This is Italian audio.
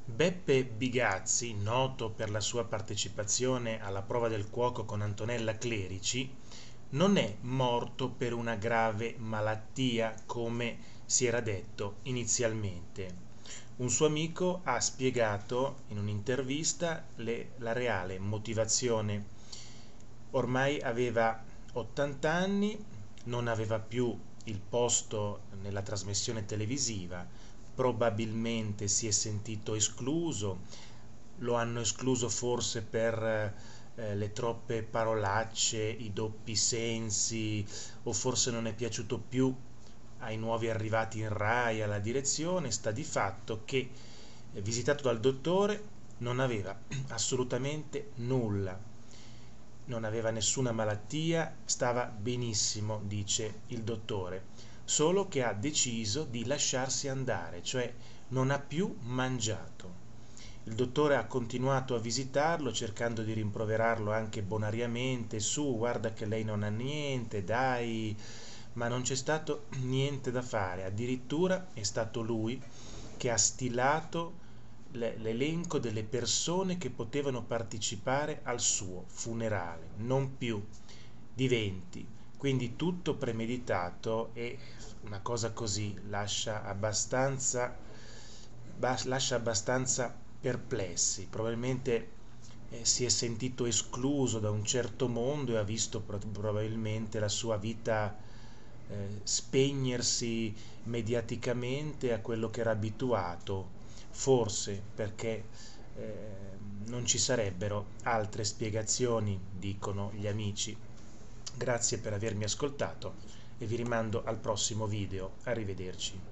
Beppe Bigazzi, noto per la sua partecipazione alla prova del cuoco con Antonella Clerici, non è morto per una grave malattia come si era detto inizialmente. Un suo amico ha spiegato in un'intervista la reale motivazione. Ormai aveva 80 anni, non aveva più il posto nella trasmissione televisiva, probabilmente si è sentito escluso, lo hanno escluso forse per le troppe parolacce, i doppi sensi, o forse non è piaciuto più ai nuovi arrivati in Rai, alla direzione. Sta di fatto che, visitato dal dottore, non aveva assolutamente nulla, non aveva nessuna malattia, stava benissimo, dice il dottore, solo che ha deciso di lasciarsi andare, cioè non ha più mangiato. Il dottore ha continuato a visitarlo cercando di rimproverarlo anche bonariamente: su, guarda che lei non ha niente, dai, ma non c'è stato niente da fare. Addirittura è stato lui che ha stilato l'elenco delle persone che potevano partecipare al suo funerale, non più di 20. Quindi tutto premeditato, e una cosa così lascia abbastanza perplessi. Probabilmente si è sentito escluso da un certo mondo e ha visto probabilmente la sua vita spegnersi mediaticamente a quello che era abituato, forse perché non ci sarebbero altre spiegazioni, dicono gli amici. Grazie per avermi ascoltato e vi rimando al prossimo video. Arrivederci.